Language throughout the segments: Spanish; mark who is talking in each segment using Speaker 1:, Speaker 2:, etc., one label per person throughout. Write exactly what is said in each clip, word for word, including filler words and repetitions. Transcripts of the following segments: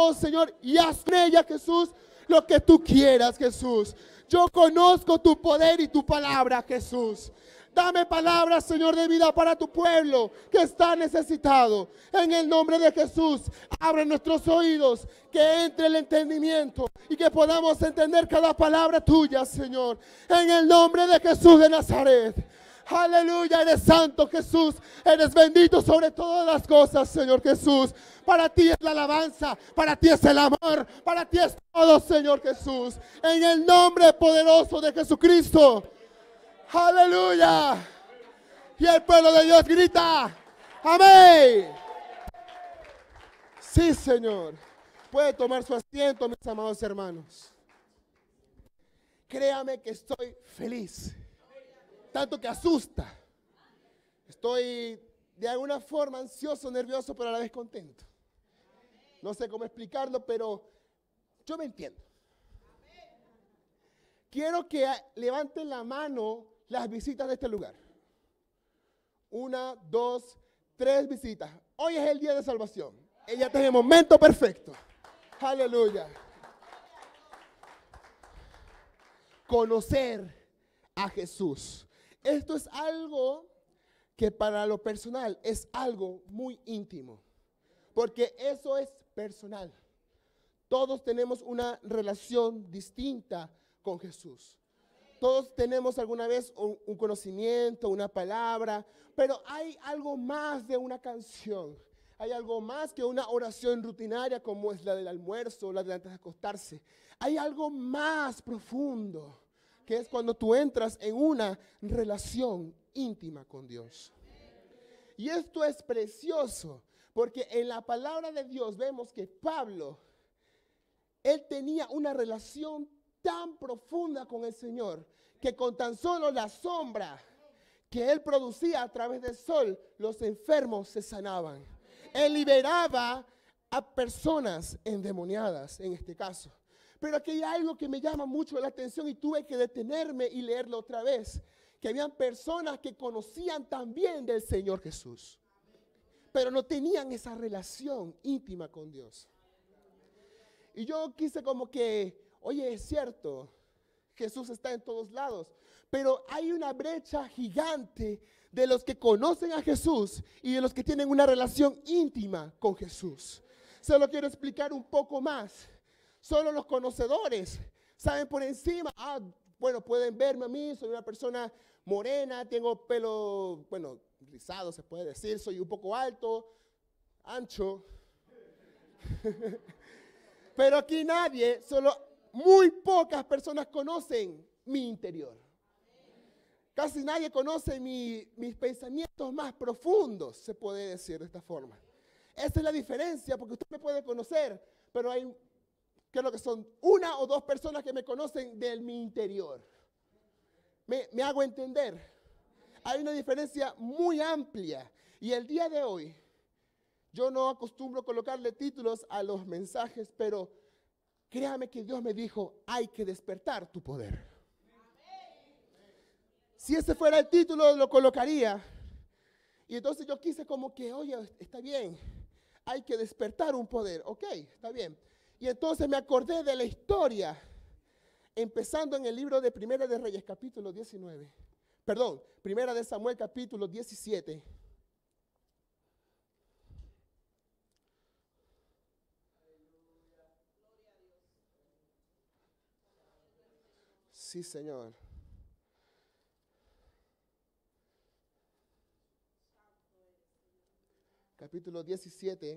Speaker 1: oh Señor, y haz con ella, Jesús, lo que tú quieras, Jesús. Yo conozco tu poder y tu palabra, Jesús. Dame palabras, Señor, de vida para tu pueblo que está necesitado. En el nombre de Jesús, abre nuestros oídos, que entre el entendimiento y que podamos entender cada palabra tuya, Señor. En el nombre de Jesús de Nazaret. Aleluya, eres santo, Jesús. Eres bendito sobre todas las cosas, Señor Jesús. Para ti es la alabanza, para ti es el amor, para ti es todo, Señor Jesús. En el nombre poderoso de Jesucristo. Aleluya. Y el pueblo de Dios grita, amén. Sí, Señor. Puede tomar su asiento, mis amados hermanos. Créame que estoy feliz. Tanto que asusta. Estoy de alguna forma ansioso, nervioso, pero a la vez contento. No sé cómo explicarlo, pero yo me entiendo. Quiero que levanten la mano las visitas de este lugar. Una, dos, tres visitas. Hoy es el día de salvación. Ella está en el momento perfecto. Aleluya. Conocer a Jesús. Esto es algo que para lo personal es algo muy íntimo. Porque eso es personal. Todos tenemos una relación distinta con Jesús. Todos tenemos alguna vez un, un conocimiento, una palabra, pero hay algo más de una canción. Hay algo más que una oración rutinaria como es la del almuerzo, la de antes de acostarse. Hay algo más profundo, que es cuando tú entras en una relación íntima con Dios. Y esto es precioso, porque en la palabra de Dios vemos que Pablo, él tenía una relación tan profunda con el Señor, que con tan solo la sombra que él producía a través del sol, los enfermos se sanaban. Él liberaba a personas endemoniadas, en este caso. Pero aquí hay algo que me llama mucho la atención y tuve que detenerme y leerlo otra vez. Que habían personas que conocían también del Señor Jesús, pero no tenían esa relación íntima con Dios. Y yo quise como que, oye, es cierto, Jesús está en todos lados, pero hay una brecha gigante de los que conocen a Jesús y de los que tienen una relación íntima con Jesús. Se lo quiero explicar un poco más. Solo los conocedores saben por encima, ah, bueno, pueden verme a mí, soy una persona morena, tengo pelo, bueno, rizado se puede decir, soy un poco alto, ancho. Pero aquí nadie, solo muy pocas personas conocen mi interior. Casi nadie conoce mi, mis pensamientos más profundos, se puede decir de esta forma. Esa es la diferencia, porque usted me puede conocer, pero hay, creo que son una o dos personas que me conocen de mi interior. Me, me hago entender. Hay una diferencia muy amplia. Y el día de hoy, yo no acostumbro colocarle títulos a los mensajes, pero créame que Dios me dijo, hay que despertar tu poder. Si ese fuera el título, lo colocaría. Y entonces yo quise como que, oye, está bien, hay que despertar un poder. Ok, está bien. Y entonces me acordé de la historia, empezando en el libro de Primera de Reyes, capítulo diecinueve. Perdón, Primera de Samuel, capítulo diecisiete. Sí, Señor. Capítulo diecisiete,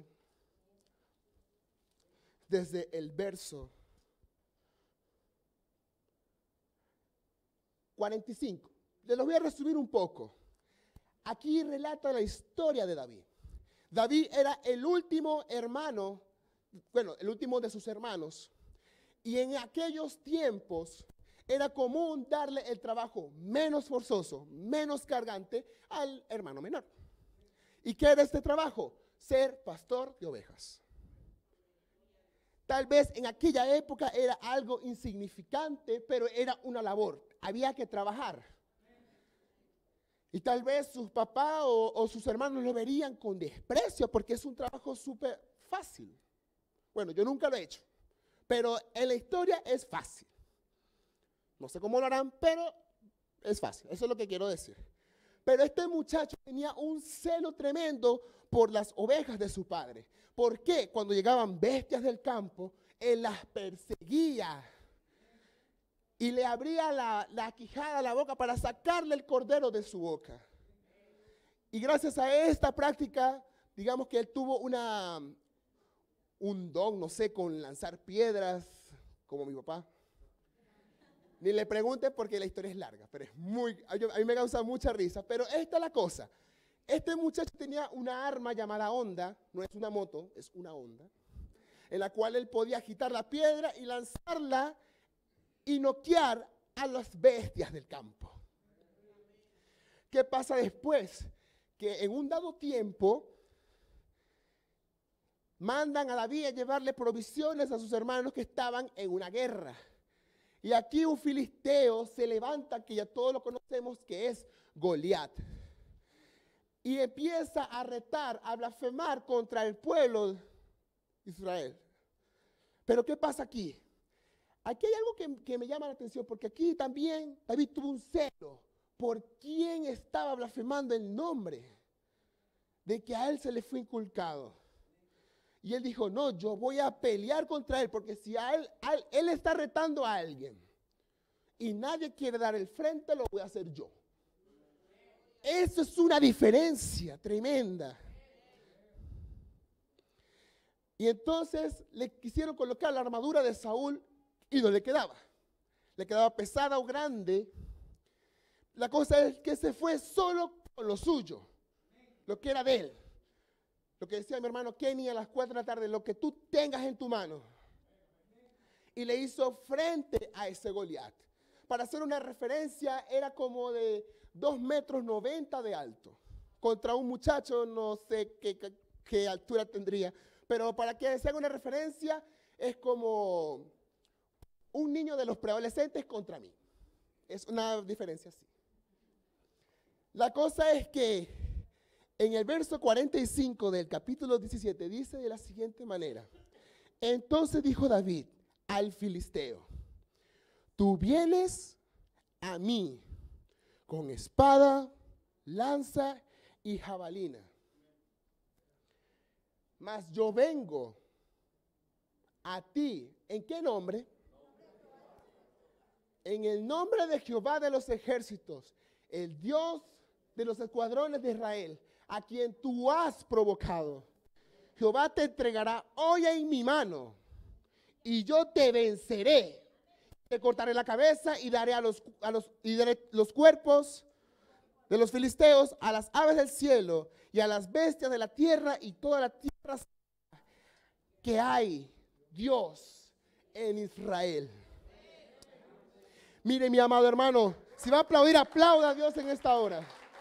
Speaker 1: desde el verso cuarenta y cinco. Les lo voy a resumir un poco. Aquí relata la historia de David. David era el último hermano, bueno, el último de sus hermanos. Y en aquellos tiempos era común darle el trabajo menos forzoso, menos cargante al hermano menor. ¿Y qué era este trabajo? Ser pastor de ovejas. Tal vez en aquella época era algo insignificante, pero era una labor. Había que trabajar. Y tal vez sus papás o, o sus hermanos lo verían con desprecio porque es un trabajo súper fácil. Bueno, yo nunca lo he hecho, pero en la historia es fácil. No sé cómo lo harán, pero es fácil. Eso es lo que quiero decir. Pero este muchacho tenía un celo tremendo por las ovejas de su padre. ¿Por qué? Cuando llegaban bestias del campo, él las perseguía y le abría la, la quijada, la boca, para sacarle el cordero de su boca. Y gracias a esta práctica, digamos que él tuvo una, un don, no sé, con lanzar piedras, como mi papá. Ni le pregunte porque la historia es larga, pero es muy, a mí me causa mucha risa. Pero esta es la cosa. Este muchacho tenía una arma llamada honda, no es una moto, es una honda, en la cual él podía agitar la piedra y lanzarla y noquear a las bestias del campo. ¿Qué pasa después? Que en un dado tiempo mandan a David a llevarle provisiones a sus hermanos que estaban en una guerra. Y aquí un filisteo se levanta, que ya todos lo conocemos, que es Goliat. Y empieza a retar, a blasfemar contra el pueblo de Israel. Pero ¿qué pasa aquí? Aquí hay algo que, que me llama la atención, porque aquí también David tuvo un celo por quién estaba blasfemando el nombre de que a él se le fue inculcado. Y él dijo, no, yo voy a pelear contra él, porque si a él, a él, él está retando a alguien y nadie quiere dar el frente, lo voy a hacer yo. Eso es una diferencia tremenda. Y entonces le quisieron colocar la armadura de Saúl y no le quedaba. Le quedaba pesada o grande. La cosa es que se fue solo con lo suyo, lo que era de él. Lo que decía mi hermano Kenny a las cuatro de la tarde, lo que tú tengas en tu mano. Y le hizo frente a ese Goliat. Para hacer una referencia, era como de dos metros noventa de alto. Contra un muchacho, no sé qué, qué, qué altura tendría. Pero para que se haga una referencia, es como un niño de los preadolescentes contra mí. Es una diferencia así. La cosa es que en el verso cuarenta y cinco del capítulo diecisiete dice de la siguiente manera. Entonces dijo David al filisteo, tú vienes a mí con espada, lanza y jabalina, mas yo vengo a ti, ¿en qué nombre? En el nombre de Jehová de los ejércitos, el Dios de los escuadrones de Israel, a quien tú has provocado. Jehová te entregará hoy en mi mano, y yo te venceré. Te cortaré la cabeza y daré a los, a los, y daré los cuerpos de los filisteos a las aves del cielo y a las bestias de la tierra y toda la tierra que hay Dios en Israel. Mire, mi amado hermano, si va a aplaudir, aplauda a Dios en esta hora.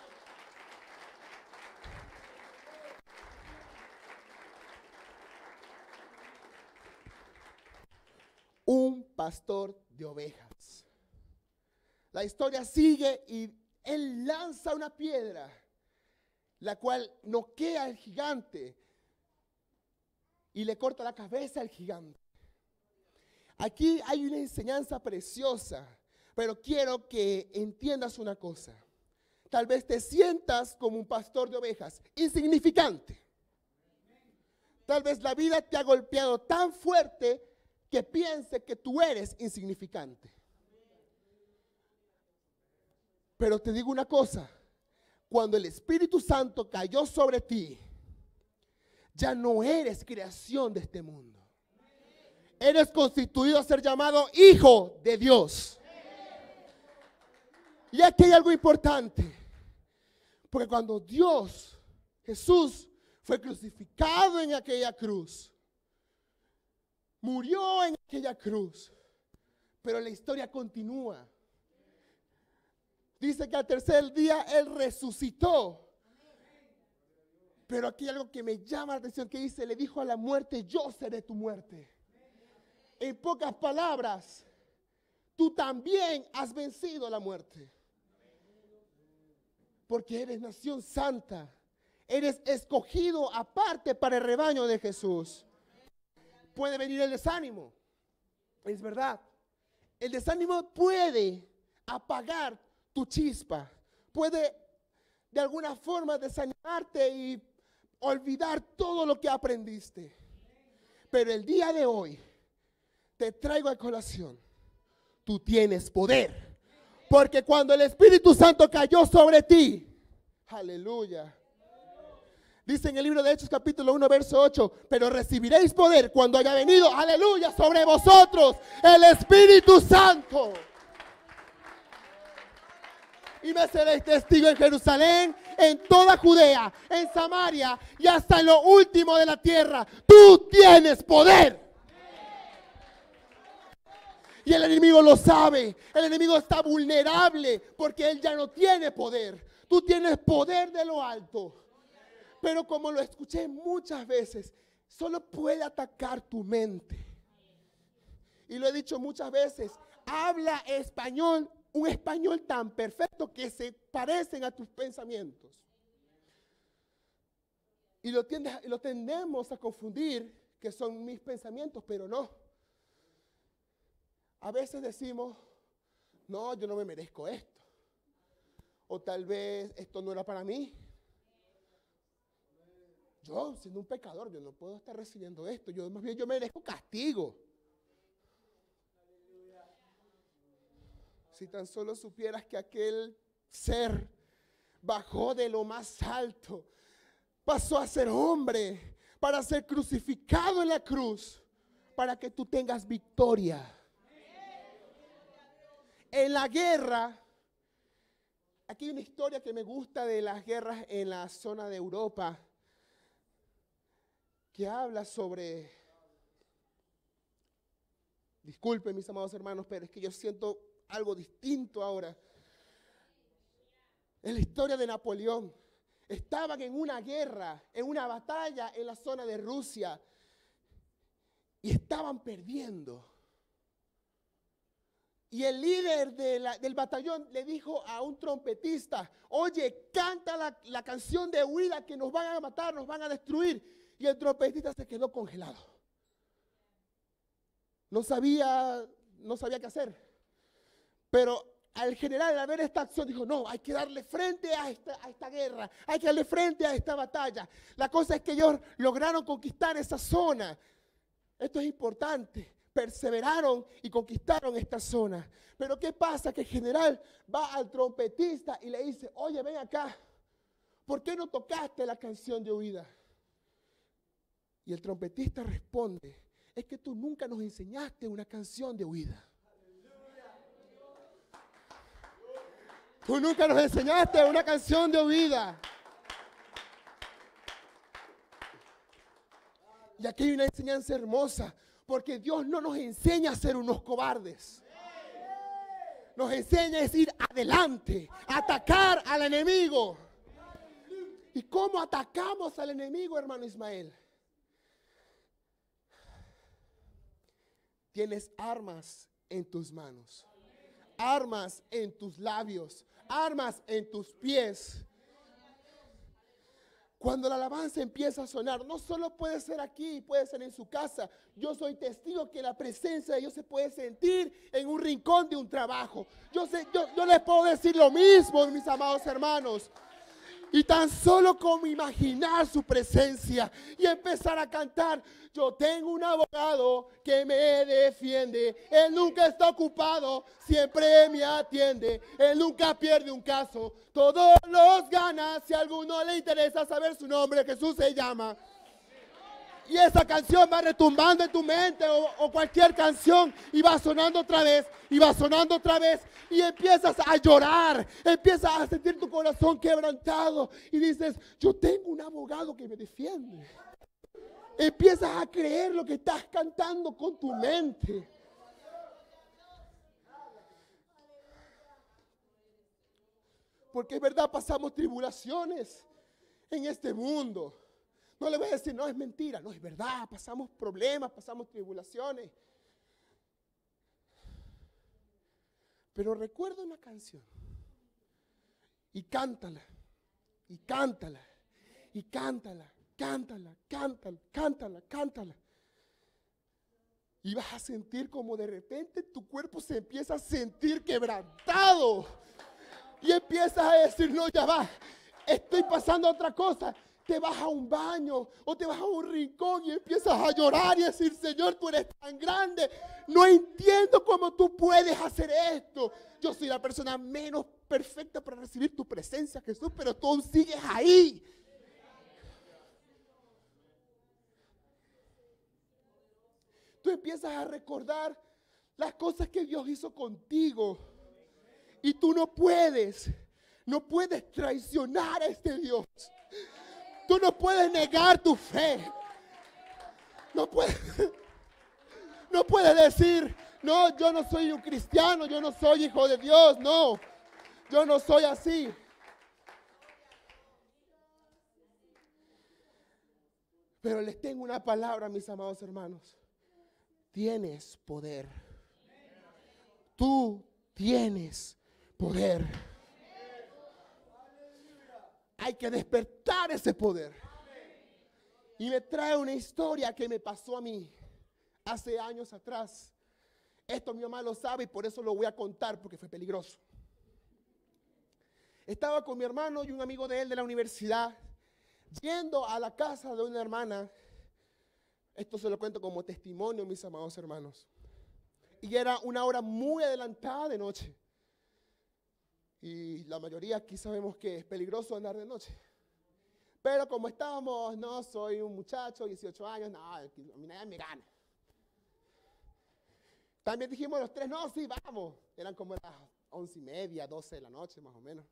Speaker 1: Un pastor de ovejas. La historia sigue y él lanza una piedra, la cual noquea al gigante y le corta la cabeza al gigante. Aquí hay una enseñanza preciosa, pero quiero que entiendas una cosa. Tal vez te sientas como un pastor de ovejas, insignificante. Tal vez la vida te ha golpeado tan fuerte que piense que tú eres insignificante. Pero te digo una cosa, cuando el Espíritu Santo cayó sobre ti, ya no eres creación de este mundo. Eres constituido a ser llamado hijo de Dios. Y aquí hay algo importante, porque cuando Dios, Jesús, fue crucificado en aquella cruz, murió en aquella cruz, pero la historia continúa. Dice que al tercer día Él resucitó. Pero aquí hay algo que me llama la atención, que dice, le dijo a la muerte, yo seré tu muerte. En pocas palabras, tú también has vencido la muerte. Porque eres nación santa. Eres escogido aparte para el rebaño de Jesús. puede venir el desánimo. Es verdad. El desánimo puede apagar tu chispa. Puede de alguna forma desanimarte y olvidar todo lo que aprendiste. Pero el día de hoy te traigo a colación. Tú tienes poder. Porque cuando el Espíritu Santo cayó sobre ti, aleluya. Dice en el libro de Hechos capítulo uno verso ocho, pero recibiréis poder cuando haya venido, aleluya, sobre vosotros el Espíritu Santo. Y me seréis testigo en Jerusalén, en toda Judea, en Samaria y hasta en lo último de la tierra. Tú tienes poder. Y el enemigo lo sabe. El enemigo está vulnerable porque él ya no tiene poder. Tú tienes poder de lo alto. Pero como lo escuché muchas veces, solo puede atacar tu mente. Y lo he dicho muchas veces, habla español, un español tan perfecto que se parecen a tus pensamientos. Y lo, tiende, lo tendemos a confundir que son mis pensamientos, pero no. A veces decimos, no, yo no me merezco esto. O tal vez esto no era para mí. Yo, siendo un pecador, yo no puedo estar recibiendo esto. Yo más bien yo merezco castigo. Si tan solo supieras que aquel ser bajó de lo más alto, pasó a ser hombre para ser crucificado en la cruz, para que tú tengas victoria. En la guerra, aquí hay una historia que me gusta de las guerras en la zona de Europa, que habla sobre, disculpen mis amados hermanos, pero es que yo siento algo distinto ahora. En la historia de Napoleón, estaban en una guerra, en una batalla en la zona de Rusia, y estaban perdiendo. Y el líder de la, del batallón le dijo a un trompetista, oye, canta la, la canción de huida que nos van a matar, nos van a destruir. Y el trompetista se quedó congelado. No sabía, no sabía qué hacer. Pero al general, al ver esta acción, dijo, no, hay que darle frente a esta, a esta guerra. Hay que darle frente a esta batalla. La cosa es que ellos lograron conquistar esa zona. Esto es importante. Perseveraron y conquistaron esta zona. Pero ¿qué pasa? Que el general va al trompetista y le dice, oye, ven acá. ¿Por qué no tocaste la canción de huida? Y el trompetista responde, es que tú nunca nos enseñaste una canción de huida. Tú nunca nos enseñaste una canción de huida. Y aquí hay una enseñanza hermosa, porque Dios no nos enseña a ser unos cobardes. Nos enseña a ir adelante, a atacar al enemigo. ¿Y cómo atacamos al enemigo, hermano Ismael? Tienes armas en tus manos, armas en tus labios, armas en tus pies. Cuando la alabanza empieza a sonar, no solo puede ser aquí, puede ser en su casa. Yo soy testigo que la presencia de Dios se puede sentir en un rincón de un trabajo. Yo, sé, yo, yo les puedo decir lo mismo, mis amados hermanos. Y tan solo como imaginar su presencia y empezar a cantar, yo tengo un abogado que me defiende, él nunca está ocupado, siempre me atiende, él nunca pierde un caso, todos los gana, si a alguno le interesa saber su nombre, Jesús se llama. Y esa canción va retumbando en tu mente o, o cualquier canción y va sonando otra vez y va sonando otra vez y empiezas a llorar, empiezas a sentir tu corazón quebrantado y dices, yo tengo un abogado que me defiende. Empiezas a creer lo que estás cantando con tu mente. Porque es verdad, pasamos tribulaciones en este mundo. No le voy a decir, no, es mentira. No, es verdad, pasamos problemas, pasamos tribulaciones. Pero recuerda una canción. Y cántala. Y cántala. Y cántala. Cántala, cántala, cántala, cántala. Y vas a sentir como de repente tu cuerpo se empieza a sentir quebrantado. Y empiezas a decir, no, ya va, estoy pasando a otra cosa. Te vas a un baño o te vas a un rincón y empiezas a llorar y a decir, Señor, tú eres tan grande. No entiendo cómo tú puedes hacer esto. Yo soy la persona menos perfecta para recibir tu presencia, Jesús, pero tú sigues ahí. Tú empiezas a recordar las cosas que Dios hizo contigo. Y tú no puedes, no puedes traicionar a este Dios. Tú no puedes negar tu fe. No puedes, no puedes decir, no, yo no soy un cristiano, yo no soy hijo de Dios. No, yo no soy así. Pero les tengo una palabra, mis amados hermanos. Tienes poder. Tú tienes poder. Hay que despertar ese poder. Y me trae una historia que me pasó a mí hace años atrás. Esto mi mamá lo sabe y por eso lo voy a contar porque fue peligroso. Estaba con mi hermano y un amigo de él de la universidad yendo a la casa de una hermana. Esto se lo cuento como testimonio, mis amados hermanos. Y era una hora muy adelantada de noche. Y la mayoría aquí sabemos que es peligroso andar de noche. Pero como estábamos, no, soy un muchacho, dieciocho años, no, a mí nadie me gana. También dijimos los tres, no, sí, vamos. Eran como las once y media, doce de la noche más o menos.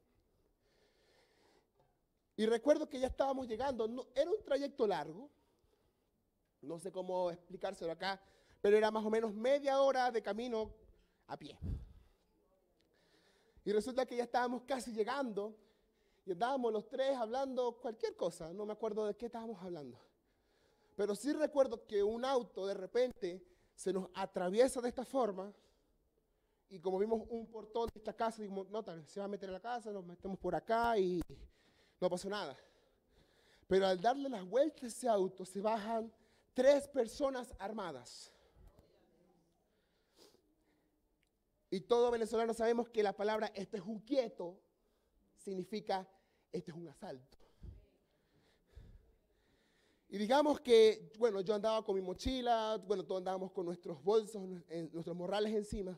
Speaker 1: Y recuerdo que ya estábamos llegando, no, era un trayecto largo. No sé cómo explicárselo acá, pero era más o menos media hora de camino a pie. Y resulta que ya estábamos casi llegando y andábamos los tres hablando cualquier cosa, no me acuerdo de qué estábamos hablando. Pero sí recuerdo que un auto de repente se nos atraviesa de esta forma y como vimos un portón de esta casa, dijimos, no, tal vez se va a meter a la casa, nos metemos por acá y no pasó nada. Pero al darle las vueltas a ese auto se bajan tres personas armadas. Y todo venezolano sabemos que la palabra este es un quieto significa este es un asalto. Y digamos que, bueno, yo andaba con mi mochila, bueno, todos andábamos con nuestros bolsos, en, nuestros morrales encima.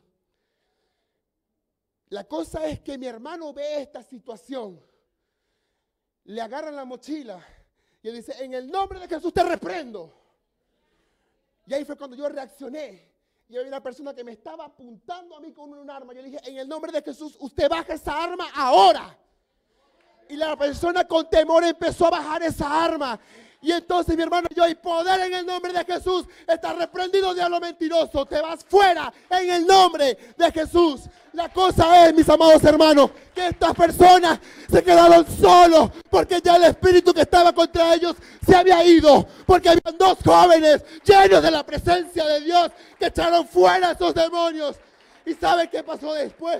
Speaker 1: La cosa es que mi hermano ve esta situación, le agarran la mochila y él dice, en el nombre de Jesús te reprendo. Y ahí fue cuando yo reaccioné. Y había una persona que me estaba apuntando a mí con un arma. Yo le dije, en el nombre de Jesús, usted baja esa arma ahora. Y la persona con temor empezó a bajar esa arma. Y entonces mi hermano, yo, y poder en el nombre de Jesús, está reprendido, diablo mentiroso. Te vas fuera en el nombre de Jesús. La cosa es, mis amados hermanos, que estas personas se quedaron solos porque ya el espíritu que estaba contra ellos se había ido. Porque habían dos jóvenes llenos de la presencia de Dios que echaron fuera a esos demonios. ¿Y saben qué pasó después?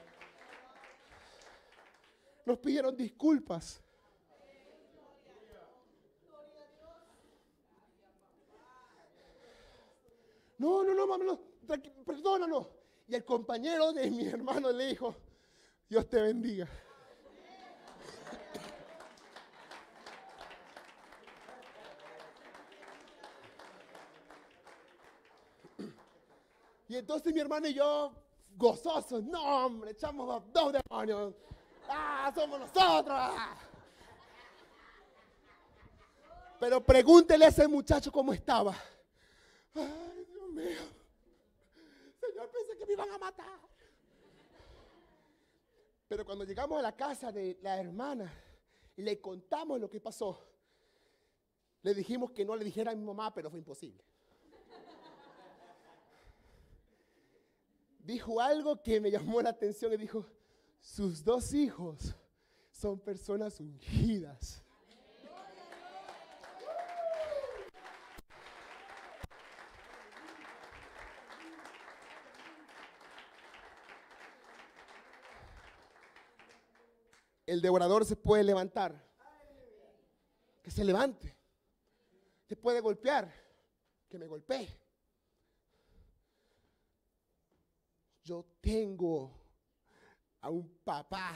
Speaker 1: Nos pidieron disculpas. No, no, no, mami, no, perdónanos. Y el compañero de mi hermano le dijo, Dios te bendiga. Y entonces mi hermano y yo, gozosos, no, hombre, echamos dos demonios. ¡Ah, somos nosotros! Pero pregúntele a ese muchacho cómo estaba. Ay, Dios mío. Señor, pensé que me iban a matar. Pero cuando llegamos a la casa de la hermana y le contamos lo que pasó, le dijimos que no le dijera a mi mamá, pero fue imposible. Dijo algo que me llamó la atención y dijo, sus dos hijos son personas ungidas. El devorador se puede levantar. Que se levante. Te puede golpear. Que me golpee. yo tengo a un papá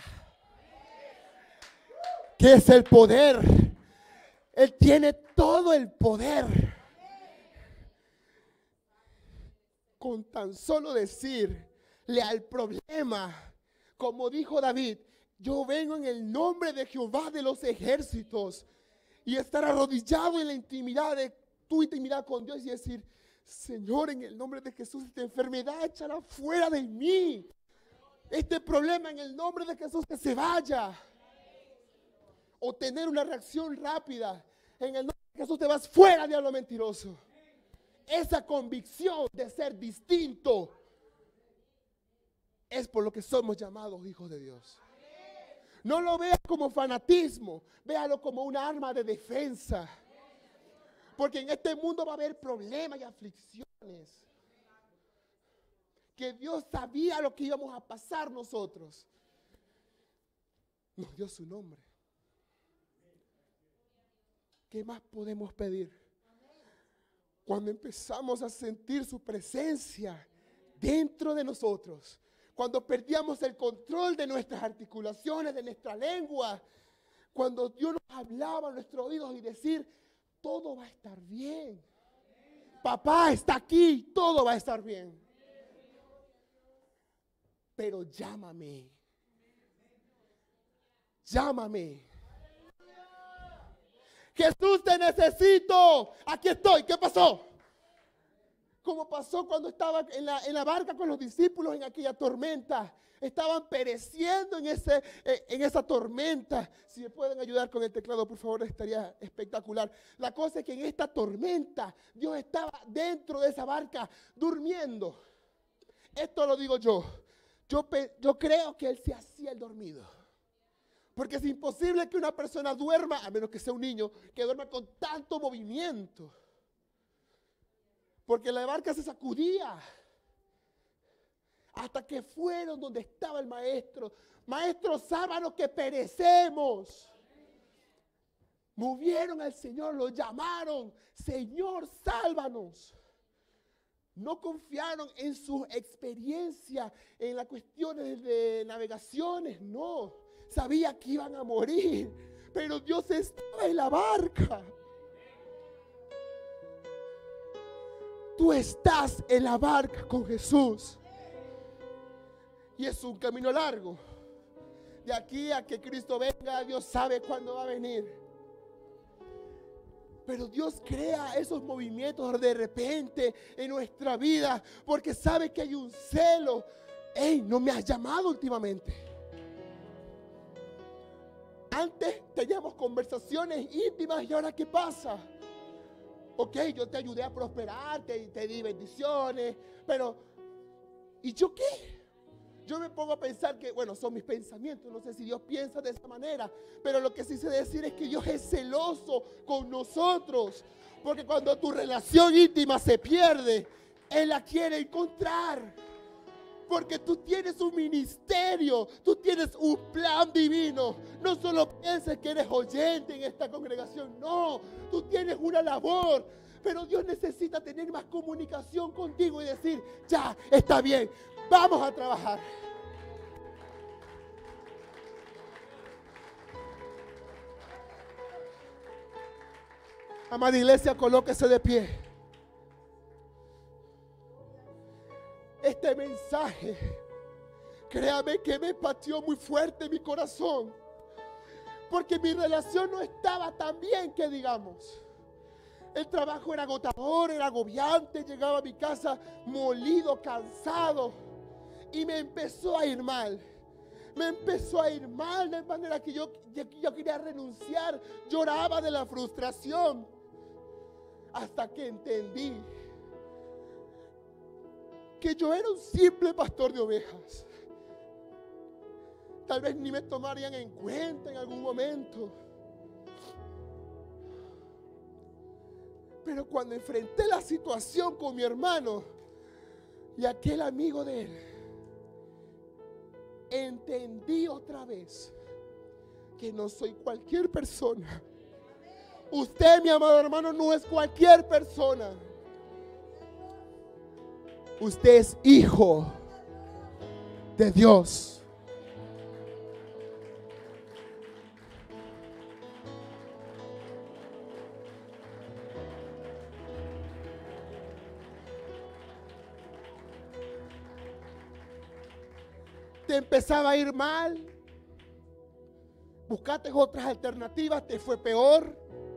Speaker 1: que es el poder. Él tiene todo el poder. Con tan solo decirle al problema, como dijo David, yo vengo en el nombre de Jehová de los ejércitos, y estar arrodillado en la intimidad de tu intimidad con Dios y decir, Señor, en el nombre de Jesús, esta enfermedad échala fuera de mí. Este problema, en el nombre de Jesús, que se vaya. O tener una reacción rápida. En el nombre de Jesús, te vas fuera, diablo mentiroso. Esa convicción de ser distinto es por lo que somos llamados hijos de Dios. No lo veas como fanatismo, véalo como una arma de defensa. Porque en este mundo va a haber problemas y aflicciones. Que Dios sabía lo que íbamos a pasar nosotros. Nos dio su nombre. ¿Qué más podemos pedir? Cuando empezamos a sentir su presencia dentro de nosotros, cuando perdíamos el control de nuestras articulaciones, de nuestra lengua, cuando Dios nos hablaba a nuestros oídos y decir, todo va a estar bien. Papá está aquí, todo va a estar bien. Pero llámame. Llámame. Jesús, te necesito. Aquí estoy. ¿Qué pasó? Como pasó cuando estaba en la, en la barca con los discípulos en aquella tormenta. Estaban pereciendo en, ese, en esa tormenta. Si me pueden ayudar con el teclado, por favor, estaría espectacular. La cosa es que en esta tormenta Dios estaba dentro de esa barca durmiendo. Esto lo digo yo. Yo, yo creo que Él se hacía el dormido. Porque es imposible que una persona duerma, a menos que sea un niño, que duerma con tanto movimiento. Porque la barca se sacudía. Hasta que fueron donde estaba el maestro. Maestro, sálvanos que perecemos. Movieron al Señor, lo llamaron. Señor, sálvanos. No confiaron en su experiencia, en las cuestiones de navegaciones, no. Sabía que iban a morir, pero Dios estaba en la barca. Tú estás en la barca con Jesús. Y es un camino largo. De aquí a que Cristo venga, Dios sabe cuándo va a venir. Pero Dios crea esos movimientos de repente en nuestra vida porque sabe que hay un celo. Hey, no me has llamado últimamente. Antes teníamos conversaciones íntimas y ahora ¿qué pasa? Ok, yo te ayudé a prosperar, te, te di bendiciones, pero ¿y yo qué? Yo me pongo a pensar que, bueno, son mis pensamientos, no sé si Dios piensa de esa manera, pero lo que sí sé decir es que Dios es celoso con nosotros, porque cuando tu relación íntima se pierde, Él la quiere encontrar, porque tú tienes un ministerio, tú tienes un plan divino. No solo pienses que eres oyente en esta congregación, no, tú tienes una labor. Pero Dios necesita tener más comunicación contigo y decir, ya, está bien, vamos a trabajar. Amada iglesia, colóquese de pie. Este mensaje, créame que me pateó muy fuerte mi corazón. Porque mi relación no estaba tan bien que digamos. El trabajo era agotador, era agobiante. Llegaba a mi casa molido, cansado. Y me empezó a ir mal. Me empezó a ir mal de manera que yo, yo quería renunciar. Lloraba de la frustración. Hasta que entendí que yo era un simple pastor de ovejas. Tal vez ni me tomarían en cuenta en algún momento. Pero cuando enfrenté la situación con mi hermano y aquel amigo de él, entendí otra vez que no soy cualquier persona. Usted, mi amado hermano, no es cualquier persona. Usted es hijo de Dios. Te empezaba a ir mal, buscaste otras alternativas, te fue peor.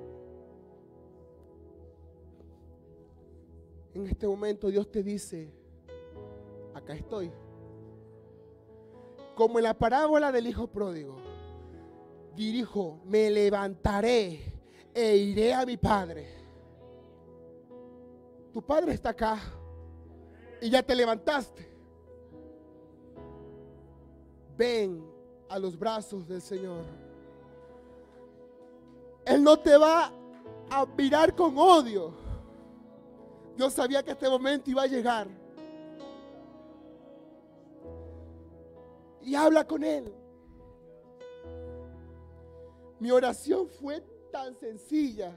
Speaker 1: En este momento Dios te dice, acá estoy. Como en la parábola del hijo pródigo, dirijo, me levantaré e iré a mi padre. Tu padre está acá y ya te levantaste. Ven a los brazos del Señor. Él no te va a mirar con odio. Dios sabía que este momento iba a llegar. Y habla con Él. Mi oración fue tan sencilla.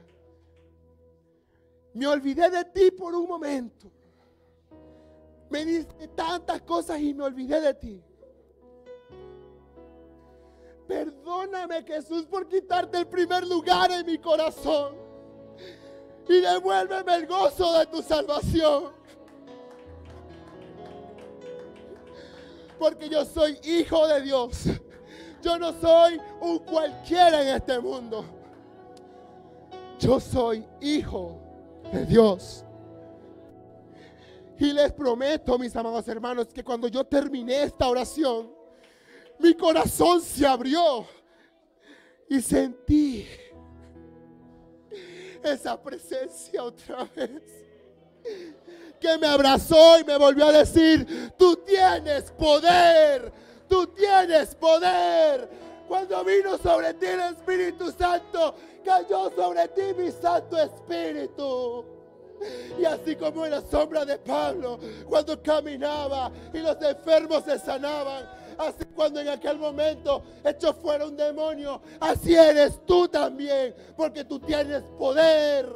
Speaker 1: Me olvidé de ti por un momento. Me diste tantas cosas y me olvidé de ti. Perdóname, Jesús, por quitarte el primer lugar en mi corazón. Y devuélveme el gozo de tu salvación. Porque yo soy hijo de Dios. Yo no soy un cualquiera en este mundo. Yo soy hijo de Dios. Y les prometo, mis amados hermanos, que cuando yo terminé esta oración, mi corazón se abrió y sentí esa presencia otra vez, que me abrazó y me volvió a decir, tú tienes poder, tú tienes poder. Cuando vino sobre ti el Espíritu Santo, cayó sobre ti mi Santo Espíritu. Y así como en la sombra de Pablo, cuando caminaba y los enfermos se sanaban, así cuando en aquel momento echó fuera un demonio, así eres tú también, porque tú tienes poder.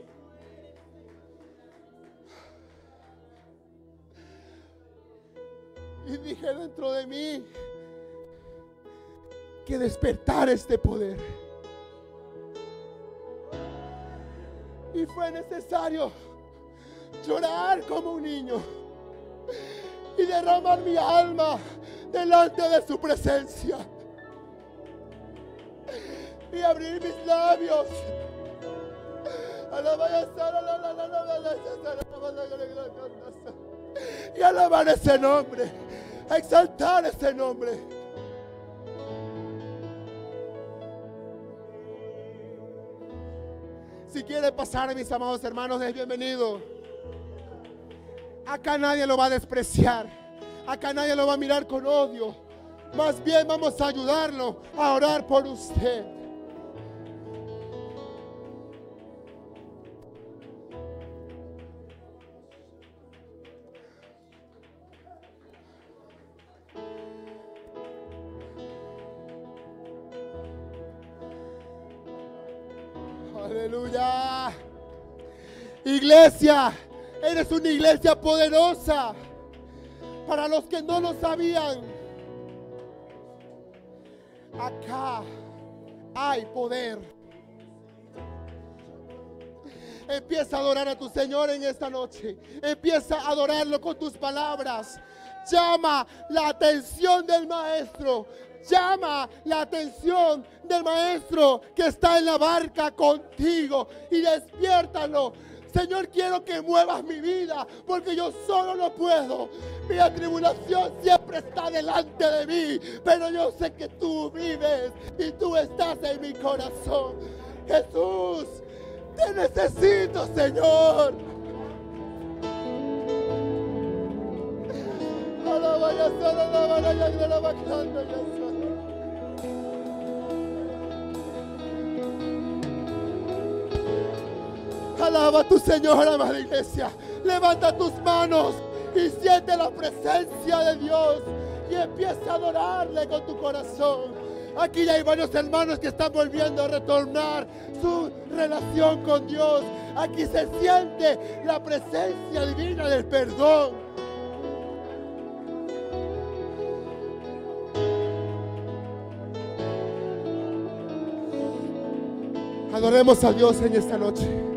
Speaker 1: Y dije dentro de mí que despertar este poder. Y fue necesario llorar como un niño y derramar mi alma delante de su presencia y abrir mis labios y alabar ese nombre, exaltar ese nombre. Si quiere pasar, mis amados hermanos, es bienvenido. Acá nadie lo va a despreciar. Acá nadie lo va a mirar con odio. Más bien vamos a ayudarlo a orar por usted. Aleluya. Iglesia, eres una iglesia poderosa. Para los que no lo sabían, acá hay poder. Empieza a adorar a tu Señor en esta noche. Empieza a adorarlo con tus palabras. Llama la atención del Maestro. Llama la atención del Maestro que está en la barca contigo y despiértalo. Señor, quiero que muevas mi vida, porque yo solo no puedo. Mi atribulación siempre está delante de mí, pero yo sé que tú vives y tú estás en mi corazón. Jesús, te necesito, Señor. Alaba a tu Señor, amada iglesia. Levanta tus manos y siente la presencia de Dios y empieza a adorarle con tu corazón. Aquí ya hay varios hermanos que están volviendo a retornar su relación con Dios. Aquí se siente la presencia divina del perdón. Adoremos a Dios en esta noche.